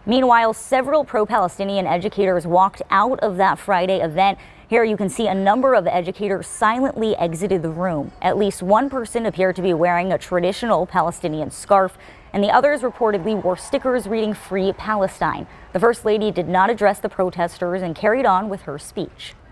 Meanwhile, several pro-Palestinian educators walked out of that Friday event. Here you can see a number of educators silently exited the room. At least one person appeared to be wearing a traditional Palestinian scarf, and the others reportedly wore stickers reading "Free Palestine." The First Lady did not address the protesters and carried on with her speech.